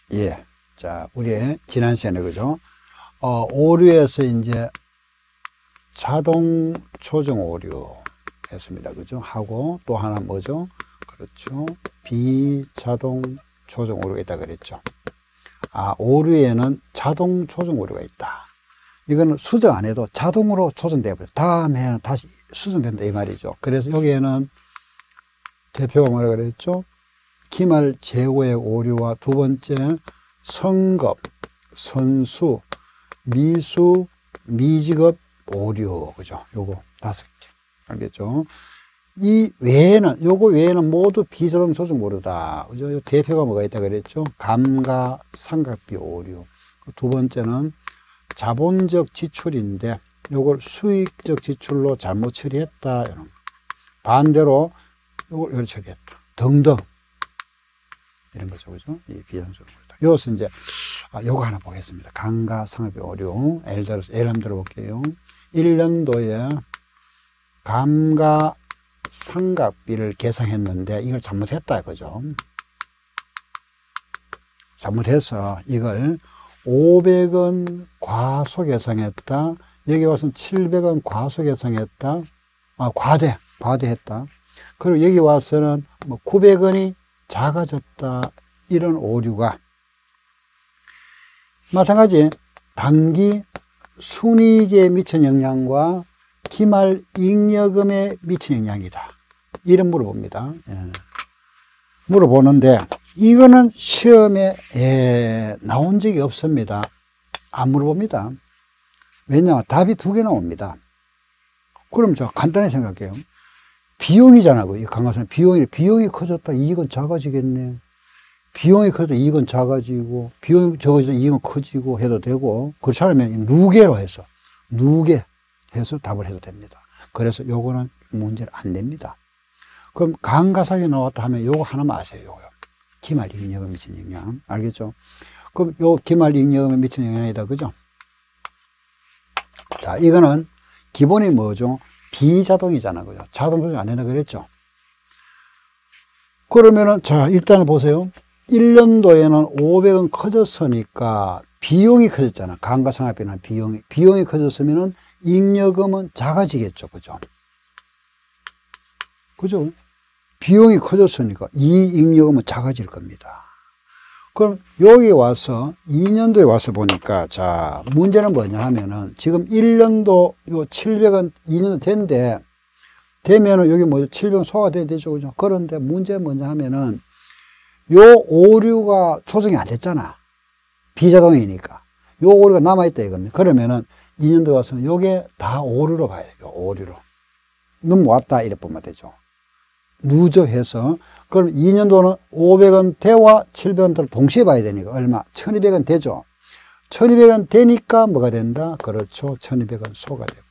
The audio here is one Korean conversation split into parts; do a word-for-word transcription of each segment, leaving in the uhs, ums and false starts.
예. 자, 우리 지난 시간에, 그죠? 어, 오류에서 이제 자동 조정 오류 했습니다. 그죠? 하고 또 하나 뭐죠? 그렇죠. 비자동 조정 오류가 있다 그랬죠. 아, 오류에는 자동 조정 오류가 있다. 이거는 수정 안 해도 자동으로 조정돼 버려. 다음 해는 다시 수정된다 이 말이죠. 그래서 여기에는 대표가 뭐라 그랬죠? 기말 재고의 오류와 두 번째 성급, 선수, 미수, 미지급 오류, 그죠? 요거 다섯 개. 알겠죠? 이 외에는, 요거 외에는 모두 비자동 조정 오류다. 그죠? 요 대표가 뭐가 있다 그랬죠? 감가, 상각비 오류. 두 번째는 자본적 지출인데, 요걸 수익적 지출로 잘못 처리했다. 이런 거. 반대로, 요걸 요걸 처리했다. 등등. 이런 거죠. 그죠? 이 비자동 조정 오류다. 여기서 이제, 아, 요거 하나 보겠습니다. 감가, 상각비 오류. 예를 들어서, 예를 한번 들어볼게요. 일 년도에 감가 상각비를 계산했는데 이걸 잘못했다 그죠? 잘못해서 이걸 오백 원 과소 계산했다. 여기 와서는 칠백 원 과소 계산했다. 아, 과대, 과대했다. 그리고 여기 와서는 뭐 구백 원이 작아졌다. 이런 오류가 마찬가지 단기 순이익에 미친 영향과 기말 잉여금에 미친 영향이다. 이런 물어봅니다. 예. 물어보는데 이거는 시험에 예, 나온 적이 없습니다. 안 물어봅니다. 왜냐하면 답이 두 개 나옵니다. 그럼 저 간단히 생각해요. 비용이잖아. 이 강화선 비용이 비용이 커졌다. 이익은 작아지겠네. 비용이 커져도 이익은 작아지고 비용이 적어져도 이익은 커지고 해도 되고 그렇지 않으면 누계로 해서 누계 해서 답을 해도 됩니다. 그래서 요거는 문제는 안 됩니다. 그럼 감가상각이 나왔다 하면 요거 하나만 아세요. 요거요. 기말 잉여금에 미친 영향. 알겠죠? 그럼 요 기말 잉여금에 미친 영향이다. 그죠? 자, 이거는 기본이 뭐죠? 비자동이잖아. 그죠? 자동 조정 안 된다 그랬죠? 그러면은 자, 일단 보세요. 일 년도에는 오백 원 커졌으니까 비용이 커졌잖아. 감가상각비는 비용이. 비용이 커졌으면은 잉여금은 작아지겠죠. 그죠? 그죠? 비용이 커졌으니까 이 잉여금은 작아질 겁니다. 그럼 여기 와서 이 년도에 와서 보니까 자, 문제는 뭐냐 하면은 지금 일 년도 요 칠백 원 이 년도 된데 되면은 여기 뭐죠? 칠백 원 소화돼야 되죠. 그죠? 그런데 문제는 뭐냐 하면은 요 오류가 조정이 안 됐잖아. 비자동이니까. 요 오류가 남아있다 이겁니다. 그러면은 이 년도에 와서는 요게 다 오류로 봐야 돼요. 오류로. 넘어왔다 이래 보면 되죠. 누적해서. 그럼 이 년도는 오백 원 대와 칠백 원대를 동시에 봐야 되니까 얼마? 천이백 원 되죠. 천이백 원 되니까 뭐가 된다? 그렇죠. 천이백 원 소가 되고.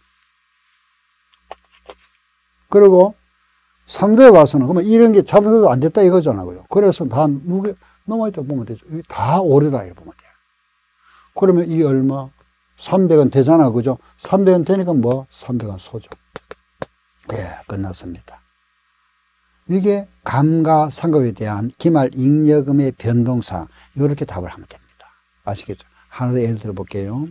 그리고 삼 도에 와서는 그러면 이런 게 자동으로 안 됐다 이거잖아요. 그래서 다 누게 넘어있다 보면 되죠. 다 오류다 이렇게 보면 돼요. 그러면 이 얼마? 삼백 원 되잖아. 그죠? 삼백 원 되니까 뭐? 삼백 원 소죠. 예, 끝났습니다. 이게 감가상각에 대한 기말 잉여금의 변동사항. 이렇게 답을 하면 됩니다. 아시겠죠? 하나 더 예를 들어 볼게요.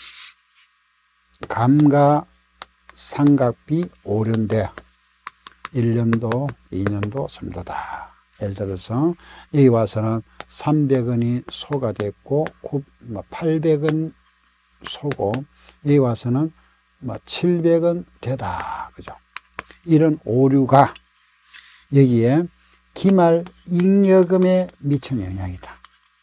감가상각비 오류인데 일 년도, 이 년도, 삼 년도다. 예를 들어서 여기 와서는 삼백 원이 소가 됐고 팔백 원 소고 여기 와서는 칠백 원 되다. 그죠? 이런 오류가 여기에 기말 잉여금에 미치는 영향이다.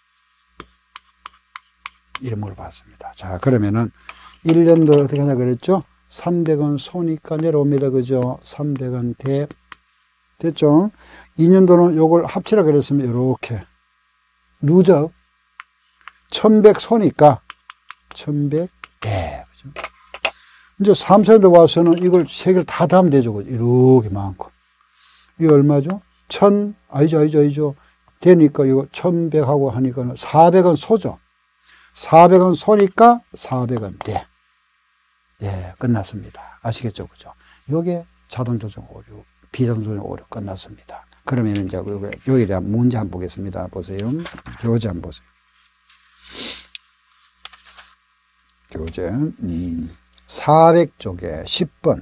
이런 물어봤습니다. 자, 그러면은 일 년도 어떻게 하냐 그랬죠? 삼백 원 소니까 내려옵니다. 그죠? 삼백 원 대. 됐죠? 이 년도는 요걸 합치라 그랬으면 이렇게. 누적. 천백 소니까 천백 대. 그죠? 이제 삼 세도 와서는 이걸 세 개를 다 담으면 되죠. 그죠? 이렇게 많고. 이거 얼마죠? 천, 아니죠, 아니죠, 아니죠. 되니까 이거 천백하고 하니까 사백 원 소죠. 사백 원 소니까 사백 원 대. 예, 끝났습니다. 아시겠죠? 그죠? 요게 자동조정 오류, 비자동조정 오류 끝났습니다. 그러면 이제 여기에 대한 문제 한번 보겠습니다. 보세요. 교재 한번 보세요. 교재 음, 사백 쪽에 십 번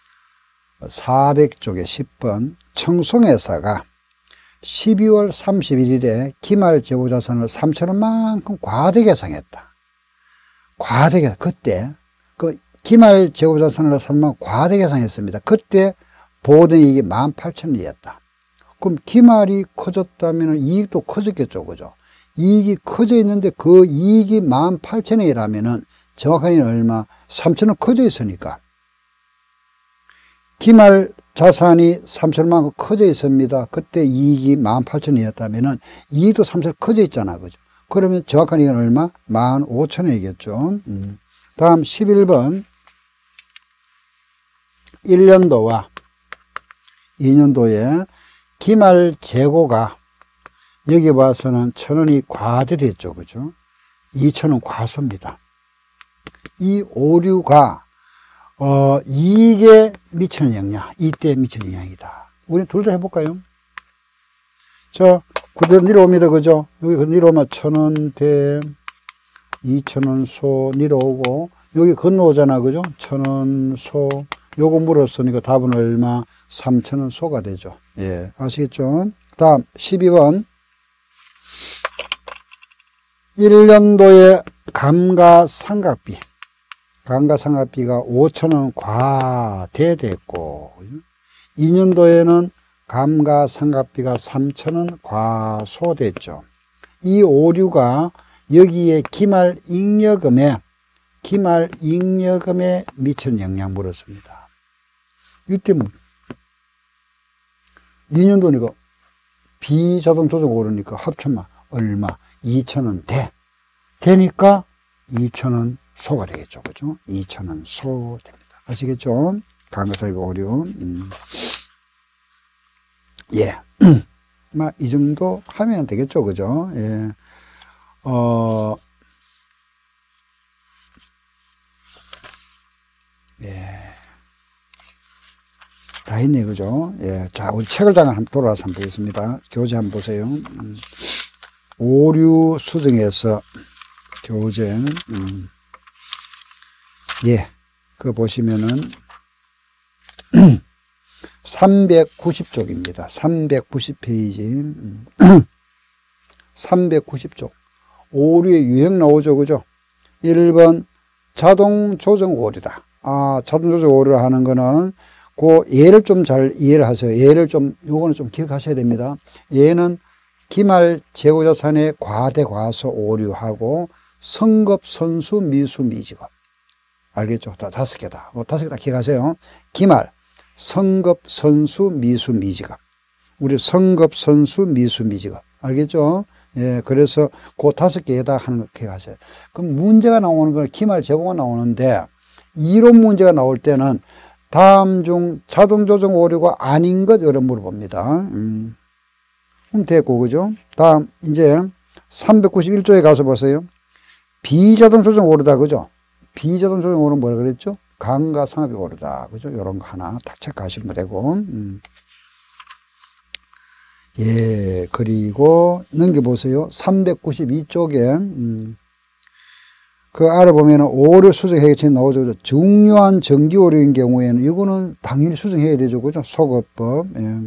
사백 쪽에 십 번 청송회사가 십이월 삼십일일에 기말 재고자산을 삼천원만큼 과대 계상했다. 과대 계상. 그때 그 기말 재고자산을 삼만 과대 계상했습니다. 그때 보호된 이익이 만 팔천원이었다. 그럼 기말이 커졌다면 이익도 커졌겠죠. 그죠? 이익이 커져 있는데 그 이익이 만 팔천원이라면은 정확하게는 얼마? 삼천원 커져 있으니까. 기말 자산이 삼천원만큼 커져 있습니다. 그때 이익이 만 팔천원이었다면은 이익도 삼천원 커져 있잖아. 그죠? 그러면 정확한 이익은 얼마? 만 오천원이겠죠. 음. 다음 십일 번. 일 년도와 이 년도에 기말 재고가 여기 봐서는 천원이 과대됐죠. 그죠? 이천원 과소입니다. 이 오류가 어, 이익에 미치는 영향, 이때에 미치는 영향이다. 우리 둘 다 해볼까요? 자, 그대로 내려옵니다. 그죠? 여기 내려오면 천원 대, 이천원 소 내려오고, 여기 건너오잖아. 그죠? 천원 소. 요거 물었으니까 답은 얼마? 삼천원 소가 되죠. 예. 아시겠죠? 다음, 십이 번. 일 년도에 감가상각비. 감가상각비가 오천원 과대됐고, 이 년도에는 감가상각비가 삼천원 과소됐죠. 이 오류가 여기에 기말 잉여금에, 기말 잉여금에 미치는 영향 물었습니다. 이때 뭐, 이 년도니까 비자동 조정 오르니까 합천만 얼마? 이천원 대. 되니까 이천원 소가 되겠죠. 그죠? 이천원 소 됩니다. 아시겠죠? 감가상각비 오류. 음. 예. 막 이 정도 하면 되겠죠. 그죠? 예. 어, 예. 다 했네. 그죠? 예. 자, 우리 책을 잠깐 한번 돌아와서 한번 보겠습니다. 교재 한번 보세요. 음. 오류 수정에서 교재, 음. 예. 그거 보시면은, 삼백구십 쪽입니다. 삼백구십 페이지. 음. 삼백구십 쪽. 오류의 유형 나오죠. 그죠? 일 번, 자동 조정 오류다. 아, 자동 조정 오류를 하는 거는, 그 예를 좀 잘 이해를 하세요. 예를 좀, 요거는 좀 기억하셔야 됩니다. 얘는 기말 재고자산의 과대 과소 오류하고 성급 선수 미수 미지급. 알겠죠? 다 다섯 개다. 뭐 다섯 개 다 기억하세요. 기말, 성급 선수 미수 미지급. 우리 성급 선수 미수 미지급. 알겠죠? 예, 그래서 그 다섯 개에다 하는 거 기억하세요. 그럼 문제가 나오는 건 기말 재고가 나오는데 이론 문제가 나올 때는 다음 중 자동 조정 오류가 아닌 것 이런 물어봅니다. 음. 그럼 됐고, 그죠? 다음, 이제 삼백구십일 쪽에 가서 보세요. 비자동 조정 오류다, 그죠? 비자동 조정 오류는 뭐라 그랬죠? 감가상각비 오류다, 그죠? 이런 거 하나 딱 체크하시면 되고. 음. 예, 그리고 넘겨보세요. 삼백구십이 쪽에, 음. 그 아래 보면은 오류 수정 해결책이 나오죠. 중요한 정기 오류인 경우에는 이거는 당연히 수정해야 되죠. 그죠? 소거법. 예.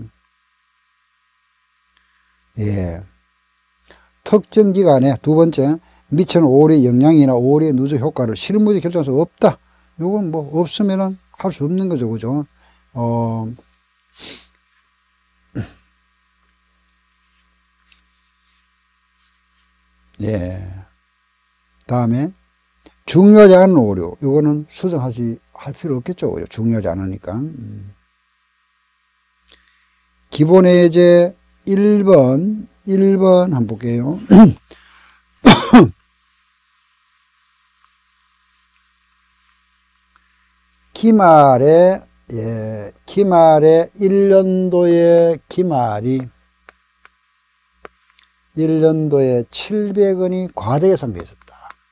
예. 특정 기간에 두 번째 미치는 오류의 영향이나 오류의 누적 효과를 실무에 결정할 수 없다. 이건 뭐 없으면은 할 수 없는 거죠. 그죠? 어. 예. 다음에 중요하지 않은 오류. 이거는 수정하지, 할 필요 없겠죠. 중요하지 않으니까. 음. 기본예제 일 번, 일 번 한번 볼게요. 기말에, 예, 기말에 일 년도에 기말이 일 년도에 칠백 원이 과대 예상되어 있었다.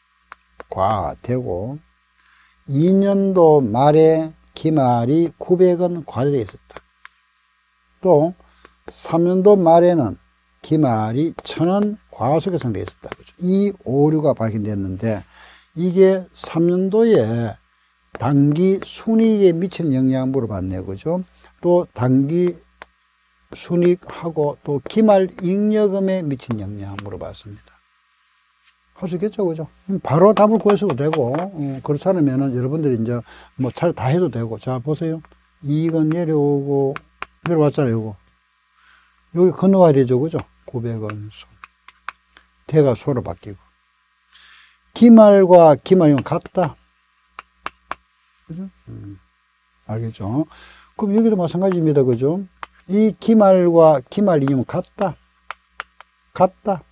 과되고 이 년도 말에 기말이 구백 원 과대되어 있었다. 또 삼 년도 말에는 기말이 천 원 과소 계상되어 있었다. 그죠? 이 오류가 발견됐는데 이게 삼 년도에 단기 순이익에 미치는 영향 물어봤네요. 그죠? 또 단기 순이익하고 또 기말 잉여금에 미친 영향 물어봤습니다. 할 수 있겠죠, 그죠? 바로 답을 구해서도 되고, 어, 그렇지 않으면은 여러분들이 이제 뭐 잘 다 해도 되고. 자, 보세요. 이익은 내려오고, 내려왔잖아요, 요거. 여기 건너와야 되죠, 그죠? 구백 원 소. 대가 소로 바뀌고. 기말과 기말이면 같다. 그죠? 음, 알겠죠? 그럼 여기도 마찬가지입니다, 그죠? 이 기말과 기말이면 같다. 같다.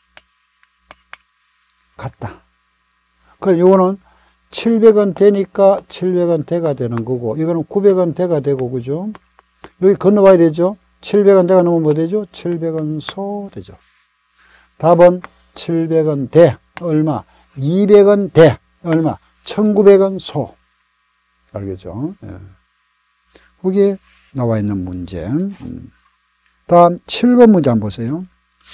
같다. 그럼 요거는 칠백 원 되니까 칠백 원 대가 되는 거고, 이거는 구백 원 대가 되고, 그죠? 여기 건너봐야 되죠? 칠백 원 대가 넘으면 뭐 되죠? 칠백 원 소 되죠. 답은 칠백 원 대, 얼마? 이백 원 대, 얼마? 천구백 원 소. 알겠죠? 예. 거기에 나와 있는 문제. 음. 다음 칠 번 문제 한번 보세요.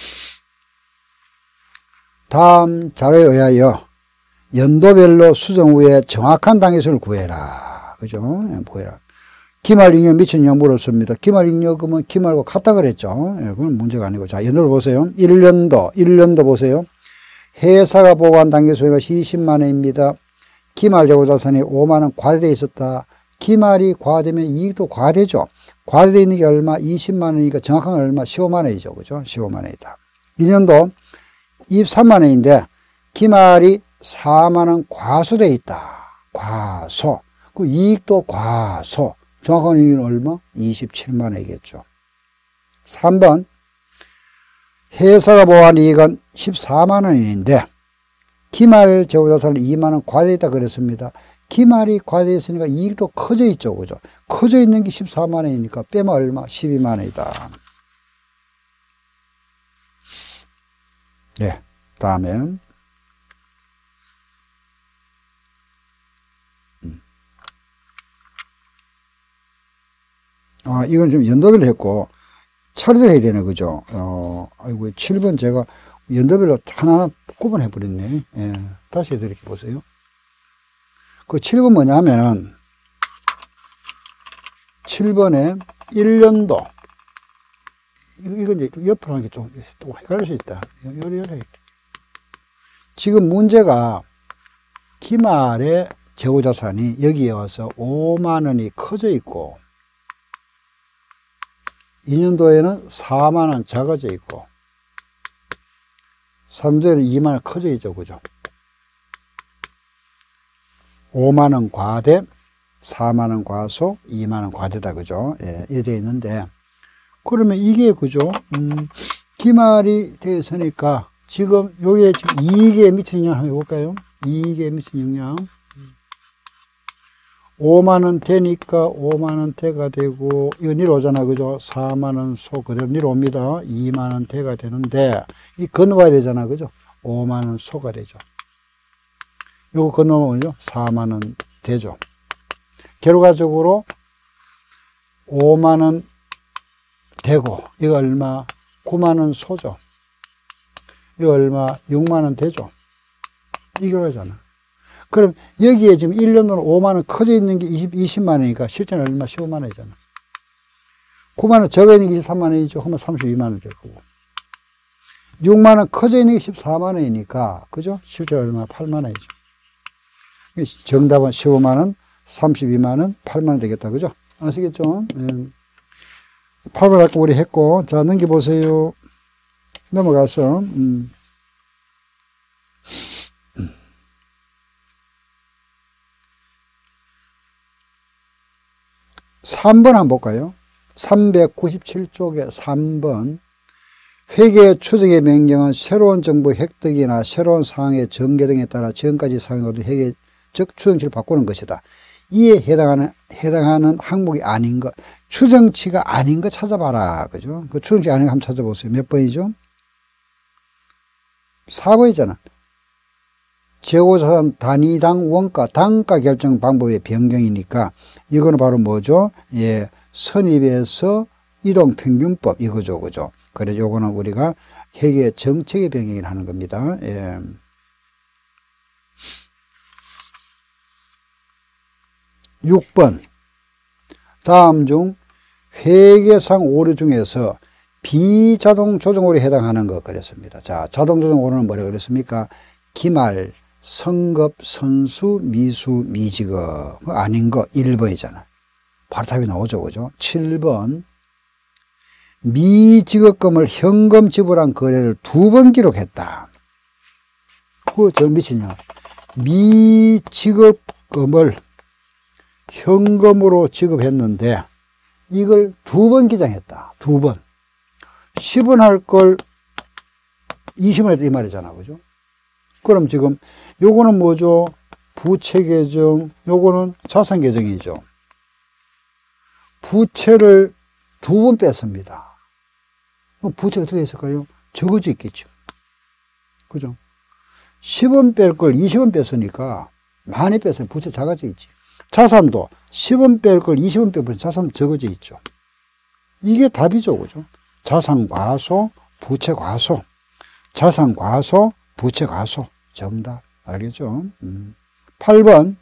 다음 자료에 의하여 연도별로 수정 후에 정확한 당해수를 구해라. 그죠? 예, 구해라. 기말 잉여 미친 영향 물었습니다. 기말 잉여금은 기말과 같다 그랬죠. 예, 그건 문제가 아니고. 자, 연도를 보세요. 일 년도, 일 년도 보세요. 회사가 보고한 당해수가 이십만 원입니다. 기말 재고자산이 오만 원 과대되어 있었다. 기말이 과대면 이익도 과대죠. 과대되어 있는 게 얼마? 이십만 원이니까 정확한 건 얼마? 십오만 원이죠. 그죠? 십오만 원이다. 이 년도 이십삼만 원인데 기말이 사만 원 과소되어 있다. 과소. 그 이익도 과소. 정확한 이익은 얼마? 이십칠만 원이겠죠. 삼 번 회사가 보호한 이익은 십사만 원인데 기말 재고자산을 이만 원 과대되어 있다 그랬습니다. 기말이 과대되어 있으니까 이익도 커져 있죠. 그죠? 커져 있는 게 십사만 원이니까 빼면 얼마? 십이만 원이다. 네. 다음에 음. 아, 이건 좀 연도별로 했고 처리를 해야 되네. 그죠? 어, 아이고, 칠 번 제가 연도별로 하나하나 구분해 버렸네. 예. 다시 해드릴게요. 보세요. 그 칠 번 뭐냐 하면은 칠 번에 일 년도 이건 이제 옆으로 하는 게 좀 또 헷갈릴 수 있다. 지금 문제가 기말의 재고자산이 여기에 와서 오만 원이 커져 있고 이 년도에는 사만 원 작아져 있고 삼 년도에는 이만 원 커져 있죠. 그죠? 오만 원 과대, 사만 원 과소, 이만 원 과대다. 그죠? 예, 이렇게 되어 있는데, 그러면 이게, 그죠? 음, 기말이 되어 있으니까, 지금, 요게 지금 이익에 미치는 영향 한번 해볼까요? 이익에 미치는 영향. 오만 원 되니까 오만 원 대가 되고, 이거 내려오잖아. 그죠? 사만 원 소 그대로 내려옵니다. 이만 원 대가 되는데, 이 건너와야 되잖아. 그죠? 오만 원 소가 되죠. 요거 건너오면요, 사만 원 되죠. 결과적으로 오만 원 되고, 이거 얼마? 구만 원 소죠. 이거 얼마? 육만 원 되죠. 이거잖아. 그럼 여기에 지금 일 년으로 오만 원 커져 있는 게 이십만 원이니까 실제는 얼마? 십오만 원이잖아. 구만 원 적어 있는 게 이십삼만 원이죠. 그러면 삼십이만 원 될 거고. 육만 원 커져 있는 게 십사만 원이니까, 그죠? 실제 얼마? 팔만 원이죠. 정답은 십오만 원, 삼십이만 원, 팔만 원 되겠다. 그죠? 아시겠죠? 네. 팔 번 갖고 우리 했고, 자, 넘겨보세요. 넘어가서, 음. 삼 번 한번 볼까요? 삼백구십칠 쪽에 삼 번. 회계 추정의 명령은 새로운 정보 획득이나 새로운 상황의 전개 등에 따라 지금까지 사용하던 회계 즉 추정치를 바꾸는 것이다. 이에 해당하는 해당하는 항목이 아닌 것, 추정치가 아닌 것 찾아봐라. 그죠? 그 추정치 아닌 거 한번 찾아보세요. 몇 번이죠? 사 번이잖아. 재고자산 단위당 원가, 단가 결정 방법의 변경이니까 이거는 바로 뭐죠? 예, 선입에서 이동평균법 이거죠. 그죠? 그래서 요거는 우리가 회계 정책의 변경을 하는 겁니다. 예. 육 번. 다음 중 회계상 오류 중에서 비자동 조정 오류에 해당하는 것 그랬습니다. 자, 자동 조정 오류는 뭐라고 그랬습니까? 기말, 성급, 선수, 미수, 미지급. 아닌 거 일 번이잖아. 바로 답이 나오죠. 그죠? 칠 번. 미지급금을 현금 지불한 거래를 두 번 기록했다. 그거 저 미치냐. 미지급금을 현금으로 지급했는데 이걸 두 번 기장했다. 두 번. 십 원 할 걸 이십 원 했다 이 말이잖아. 그죠? 그럼 지금 요거는 뭐죠? 부채 계정, 요거는 자산 계정이죠. 부채를 두 번 뺐습니다. 부채가 어떻게 됐을까요? 적어져 있겠죠. 그죠? 십 원 뺄 걸 이십 원 뺐으니까 많이 뺐으면 부채 작아져 있지. 자산도 십 원 뺄 걸 이십 원 빼면 자산 적어져 있죠. 이게 답이죠. 그죠? 자산 과소, 부채 과소. 자산 과소, 부채 과소. 정답. 알겠죠? 음. 팔 번.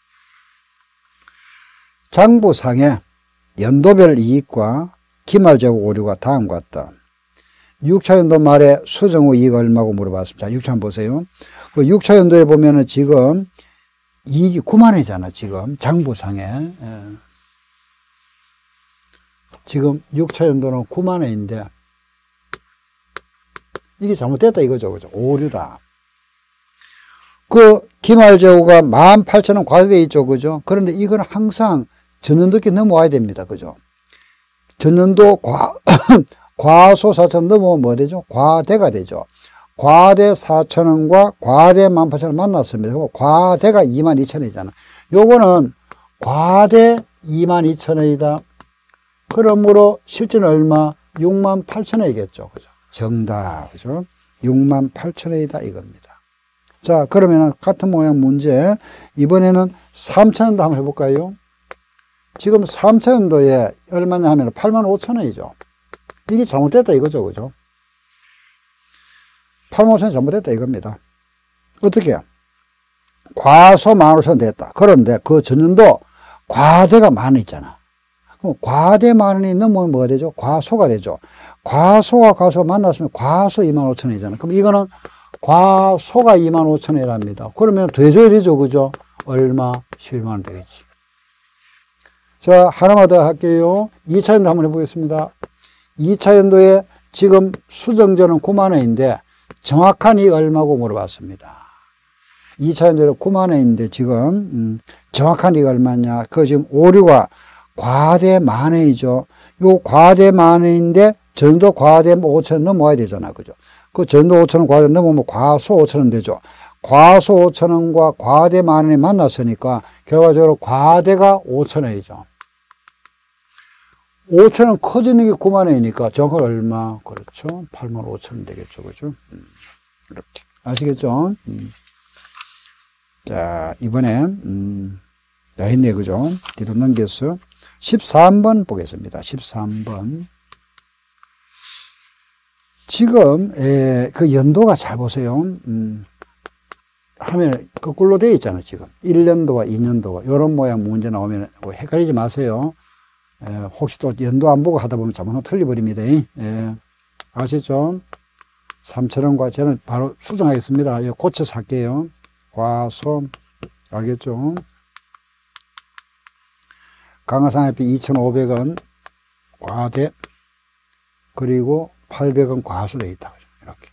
장부상의 연도별 이익과 기말재고 오류가 다음과 같다. 육 차 연도 말에 수정 후 이익 얼마고 물어봤습니다. 자, 육 차 한번 보세요. 그 육 차 연도에 보면은 지금 이익이 구만 원이잖아, 지금. 장부상에. 예. 지금 육 차 연도는 구만 원인데, 이게 잘못됐다 이거죠, 그죠? 오류다. 그, 기말재고가 만 팔천 원 과세되어 있죠, 그죠? 그런데 이건 항상 전년도께 넘어와야 됩니다, 그죠? 전년도 과, 과소 사천 원 넘어오면 뭐 되죠? 과대가 되죠. 과대 사천 원과 과대 만 팔천 원 만났습니다. 그럼 과대가 이만 이천 원이잖아. 요거는 과대 이만 이천 원이다. 그러므로 실제는 얼마? 육만 팔천 원이겠죠. 그죠? 정답. 그죠? 육만 팔천 원이다. 이겁니다. 자, 그러면 같은 모양 문제. 이번에는 삼 차 연도 한번 해볼까요? 지금 삼 차 연도에 얼마냐 하면 팔만 오천 원이죠. 이게 잘못됐다 이거죠. 그죠? 팔만 오천 원이 잘못됐다 이겁니다. 어떻게? 과소 만 오천 원 됐다. 그런데 그 전년도 과대가 만 원 있잖아. 그럼 과대 만 원이 넘으면 뭐가 되죠? 과소가 되죠. 과소와 과소 만났으면 과소 이만 오천 원이잖아. 그럼 이거는 과소가 이만 오천 원이랍니다. 그러면 더해줘야 되죠. 그죠? 얼마? 십일만 원 되겠지. 자, 하나만 더 할게요. 이 차 연도 한번 해보겠습니다. 이 차 연도에 지금 수정전은 구만 원인데 정확한 이익 얼마고 물어봤습니다. 이 차 연도에 구만 원인데 지금 음, 정확한 이익 얼마냐? 그 지금 오류가 과대 만 원이죠. 요 과대 만 원인데 전도 과대 오천 원 넘어와야 되잖아. 그죠? 그 전도 오천 원 과대 넘으면 과소 오천 원 되죠. 과소 오천 원과 과대 만 원이 만났으니까 결과적으로 과대가 오천 원이죠. 오천 원 커지는 게 구만 원이니까 정확히 얼마? 그렇죠. 팔만 오천 원 되겠죠. 그죠? 음, 이렇게. 아시겠죠? 음. 자, 이번에, 음, 다 했네. 그죠? 뒤로 넘겨서 십삼 번 보겠습니다. 십삼 번. 지금, 에, 그 연도가 잘 보세요. 음, 화면에 거꾸로 되어 있잖아요. 지금. 일 년도와 이 년도가. 이런 모양 문제 나오면 뭐 헷갈리지 마세요. 에, 혹시 또 연도 안 보고 하다 보면 잘못 틀려버립니다. 예. 아시죠? 삼천 원과 저는 바로 수정하겠습니다. 고쳐서 할게요. 과소. 알겠죠? 강화상해비 이천오백 원 과대. 그리고 팔백 원 과소되어 있다. 이렇게.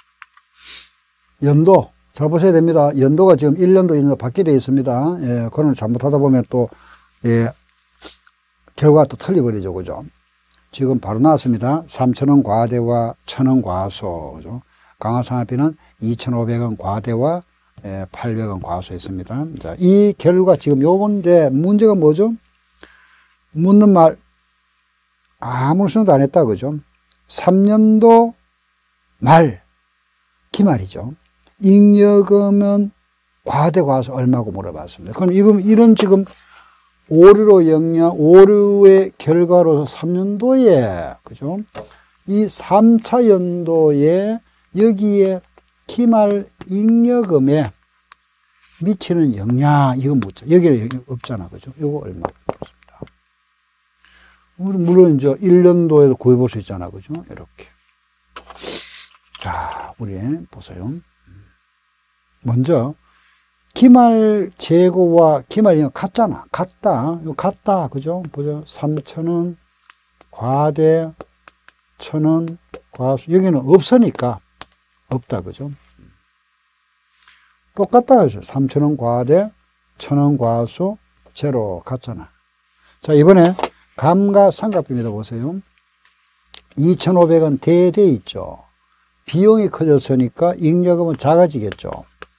연도. 잘 보셔야 됩니다. 연도가 지금 일 년도, 이 년도 바뀌어 되어 있습니다. 예, 그런 잘못하다 보면 또, 예, 결과가 또 틀려버리죠. 그죠? 지금 바로 나왔습니다. 삼천 원 과대와 천 원 과소. 그죠? 강화상해비는 이천오백 원 과대와 예, 팔백 원 과소했습니다. 자, 이 결과 지금 요건데 문제가 뭐죠? 묻는 말 아무 생각도 안 했다. 그죠? 삼 년도 말 기말이죠. 잉여금은 과대 과소 얼마고 물어봤습니다. 그럼 이건 이런 지금 오류로 영향, 오류의 결과로서 삼 년도에, 그죠? 이 삼 차 연도에 여기에 기말 잉여금에 미치는 영향, 이거 묻죠. 여기는 없잖아. 그죠? 이거 얼마 묻습니다. 물론 이제 일 년도에도 구해볼 수 있잖아. 그죠? 이렇게. 자, 우리 보세요. 먼저, 기말 재고와 기말 이거 같잖아. 같다. 이거 같다. 그죠? 보죠. 삼천 원, 과대, 천 원, 과수. 여기는 없으니까 없다. 그죠? 똑같다. 그죠? 삼천 원 과대, 천 원 과수, 제로 같잖아. 자, 이번에 감가상각비입니다. 보세요. 이천오백 원 대대 있죠. 비용이 커졌으니까 잉여금은 작아지겠죠.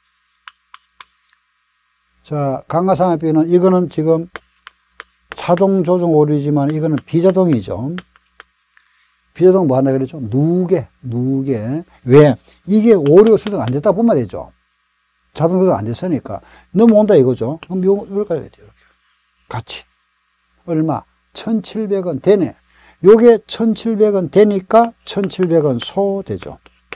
자, 감가상각비는 이거는 지금 자동 조정 오류지만 이거는 비자동이죠. 비자동 뭐 한다 그랬죠? 누계, 누계. 왜? 이게 오류가 수정 안 됐다 보면 되죠. 자동 조정 안 됐으니까 넘어온다 이거죠. 그럼 요거 여기까지 돼요. 이렇게 같이 얼마? 천칠백 원 되네. 요게 천칠백 원 되니까 천칠백 원 소되죠.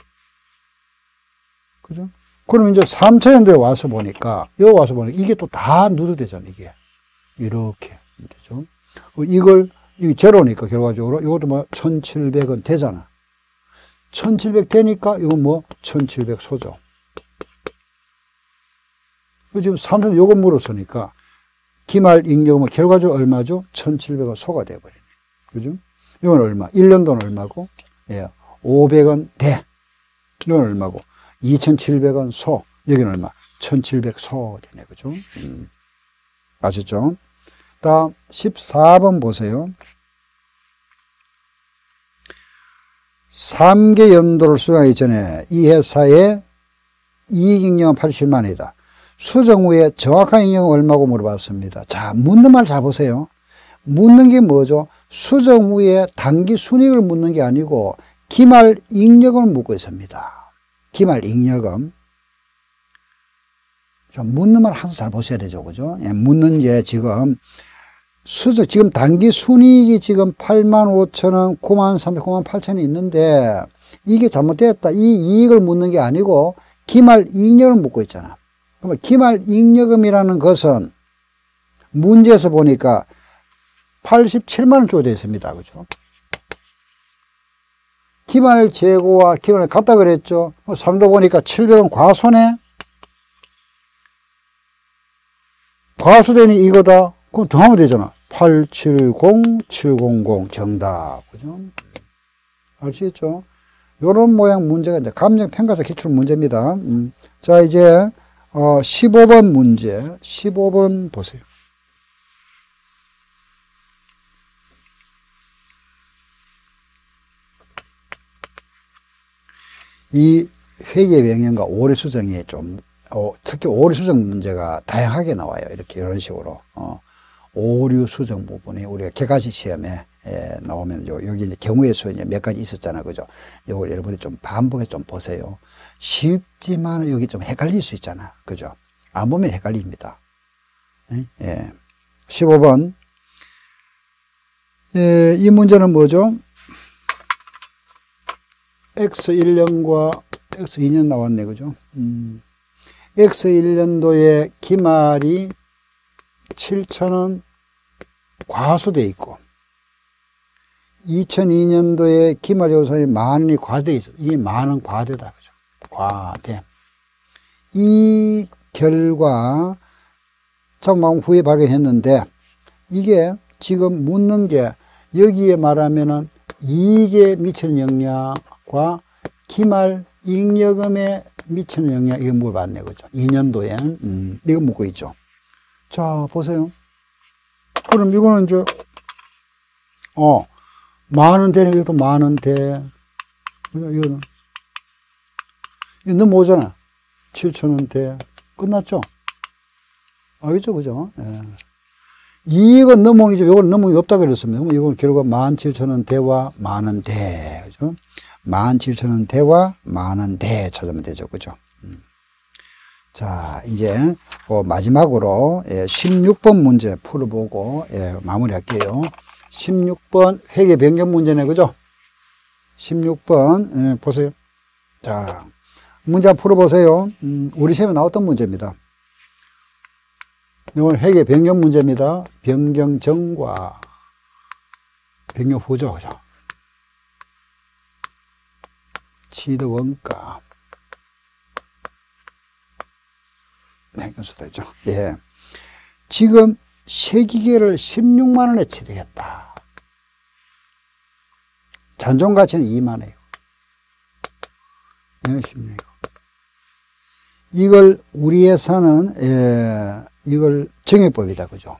그죠? 그럼 이제 삼천 년도에 와서 보니까, 요 와서 보니까 이게 또 다 누수되잖아, 이게. 이렇게. 되죠. 이걸, 이게 제로니까 결과적으로 이것도 뭐 천칠백 원 되잖아. 천칠백 되니까 이건 뭐 천칠백 소죠. 지금 삼천 년 요거 물었으니까 기말 잉여금은 결과적으로 얼마죠? 천칠백 원 소가 돼버리네. 그죠? 이건 얼마? 일 년도는 얼마고? 예, 오백 원 대. 이건 얼마고? 이천칠백 원 소. 여기는 얼마? 천칠백 소 되네. 그죠? 음. 아셨죠? 다음 십사 번 보세요. 삼 개 연도를 수령하기 전에 이 회사의 이익잉여금 팔십칠만 원이다. 수정 후에 정확한 잉여금 얼마고 물어봤습니다. 자, 묻는 말 잘 보세요. 묻는 게 뭐죠? 수정 후에 당기 순이익을 묻는 게 아니고 기말 잉여금을 묻고 있습니다. 기말 잉여금. 좀 묻는 말 항상 잘 보셔야 되죠. 그죠? 예, 묻는 게 지금 수정, 지금 당기 순이익이 지금 팔만 오천 원, 구만 삼천 원, 구만 팔천 원이 있는데 이게 잘못됐다. 이 이익을 묻는 게 아니고 기말 잉여금을 묻고 있잖아. 그러면 기말 잉여금이라는 것은 문제에서 보니까 팔십칠만 원 주어져 있습니다. 그죠? 기말 재고와 기말을 같다 그랬죠? 삼 도 보니까 칠백 원 과손해? 과수되니 이거다? 그럼 더하면 되잖아. 팔백칠십, 칠백십 정답. 그죠? 아시겠죠? 요런 모양 문제가 이제 감정평가사 기출 문제입니다. 음. 자, 이제, 어, 십오 번 문제. 십오 번 보세요. 이 회계 명령과 오류 수정이 좀, 어, 특히 오류 수정 문제가 다양하게 나와요. 이렇게 이런 식으로. 어, 오류 수정 부분이 우리가 객관식 시험에 에, 나오면 요, 여기 이제 경우의 수 이제 몇 가지 있었잖아. 그죠? 요걸 여러분이 좀 반복해서 좀 보세요. 쉽지만 여기 좀 헷갈릴 수 있잖아. 그죠? 안 보면 헷갈립니다. 예. 예. 십오 번. 예, 이 문제는 뭐죠? 엑스 일 년과 엑스 이 년 나왔네. 그죠? 음. 엑스 일 년도에 기말이 칠천 원 과수돼 있고 이천이 년도에 기말 요소이 만 원이 과대 있어. 이게 만 원 과대다. 그죠? 과대. 이 결과 작성 후에 발견했는데 이게 지금 묻는 게 여기에 말하면은 이익에 미치는 영향과 기말 잉여금에 미치는 영향, 이거 물어봤네. 그죠? 이 년도에. 음, 이거 묻고 있죠. 자, 보세요. 그럼 이거는 이제, 어, 만원 되네. 이것도 만원 돼. 이거는. 이거 넘어오잖아. 칠천 원 돼. 끝났죠? 알겠죠? 그죠? 예. 이익은 넘어오기죠. 이건 넘어오기 없다 그랬습니다. 그럼 이건 결과 만 칠천 원 대와 만원 대. 그죠? 만 칠천 원 대와 만원 대 찾으면 되죠. 그죠? 음. 자, 이제 그 마지막으로 예, 십육 번 문제 풀어보고 예, 마무리할게요. 십육 번 회계 변경 문제네. 그죠? 십육 번 예, 보세요. 자, 문제 한번 풀어보세요. 음, 우리 시험에 나왔던 문제입니다. 이건 회계 변경 문제입니다. 변경 전과 변경 후죠. 그죠? 취득 원가. 행정수도 있죠. 예. 지금 세기계를 십육만 원에 취득했다. 잔존 가치는 이만 원이고. 예, 십육이고. 이걸 우리 회사는 예, 이걸 정액법이다. 그죠?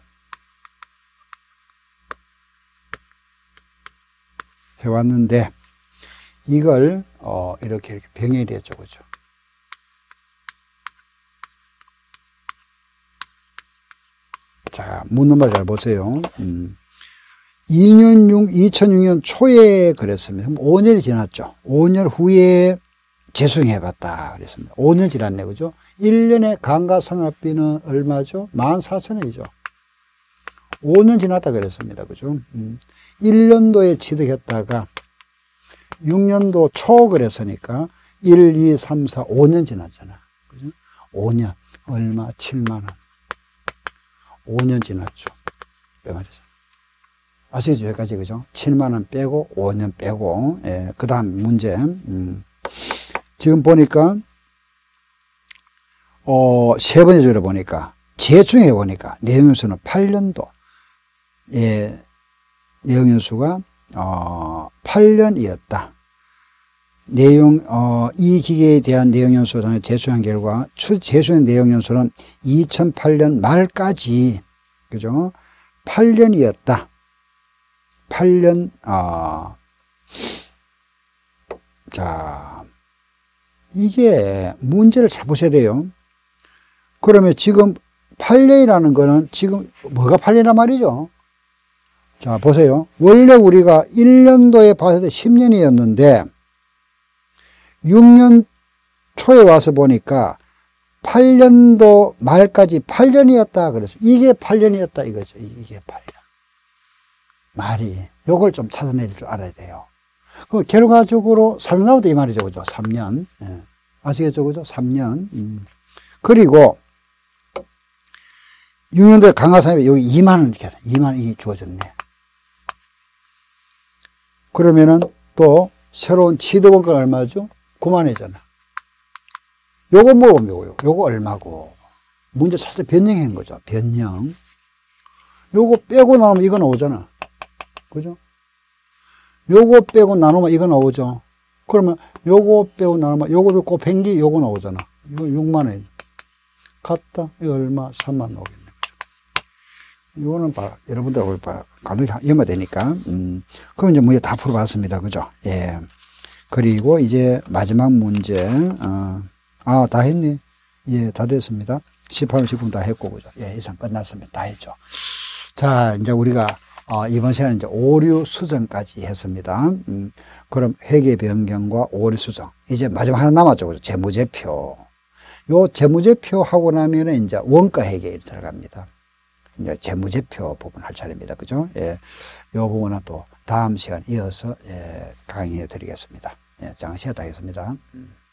해왔는데 이걸 어, 이렇게 이렇게 병행이 됐죠. 그죠? 자, 묻는 말 잘 보세요. 음. 이 년 이천육 년 초에 그랬습니다. 오 년이 지났죠. 오 년 후에 재수행해봤다. 그랬습니다. 오 년 지났네. 그죠? 일 년에 감가상각비는 얼마죠? 만 사천 원이죠. 오 년 지났다 그랬습니다. 그죠? 음. 일 년도에 취득했다가 육 년도 초 그랬으니까 일, 이, 삼, 사, 오 년 지났잖아. 그죠? 오 년. 얼마? 칠만 원. 오 년 지났죠. 그 말이죠. 아시겠죠? 여기까지, 그죠? 칠만 원 빼고, 오 년 빼고, 예, 그 다음 문제. 음. 지금 보니까, 어, 세 번째 줄에 보니까, 재충해 보니까, 내용연수는 팔 년도, 예, 내용연수가, 어, 팔 년이었다. 내용, 어, 이 기계에 대한 내용연수 전에 재수한 결과, 추, 재수한 내용연수는 이천팔 년 말까지, 그죠? 팔 년이었다. 팔 년, 어, 자, 이게 문제를 잘 보셔야 돼요. 그러면 지금 팔 년이라는 거는 지금 뭐가 팔 년이란 말이죠? 자, 보세요. 원래 우리가 일 년도에 봤을 때 십 년이었는데, 육 년 초에 와서 보니까 팔 년도 말까지 팔 년이었다 그래서 이게 팔 년이었다 이거죠. 이게 팔 년. 말이 요걸 좀 찾아낼 줄 알아야 돼요. 그 결과적으로 삼 년 나오다 이 말이죠. 그죠? 삼 년. 예. 아시겠죠? 그죠? 삼 년. 음. 그리고 육 년도에 감가상각비 여기 이만 원 이렇게 해서 이만 원이 주어졌네. 그러면은 또 새로운 취득원가는 얼마죠? 구만 원이잖아. 요거 물어보면 요거, 요거 얼마고. 문제 살짝 변형한 거죠. 변형. 요거 빼고 나누면 이거 나오잖아. 그죠? 요거 빼고 나누면 이거 나오죠. 그러면 요거 빼고 나누면 요거도 곱행기 요거 나오잖아. 이거 육만 원. 같다. 이거 얼마? 삼만 원 나오겠네. 이거는 봐. 여러분들 오늘 봐. 감독이 연마되니까. 음. 그럼 이제 문제 다 풀어봤습니다. 그죠? 예. 그리고 이제 마지막 문제, 어, 아, 다 했니? 예, 다 됐습니다. 십팔 분, 십 분 다 했고, 그죠? 예, 이상 끝났습니다. 다 했죠. 자, 이제 우리가, 어, 이번 시간에 이제 오류 수정까지 했습니다. 음, 그럼 회계 변경과 오류 수정. 이제 마지막 하나 남았죠. 그죠? 재무제표. 요 재무제표 하고 나면은 이제 원가 회계에 들어갑니다. 이제 재무제표 부분 할 차례입니다. 그죠? 예. 요 부분은 또 다음 시간 이어서 예, 강의해 드리겠습니다. 예, 잠깐 쉬었다 하겠습니다. 음.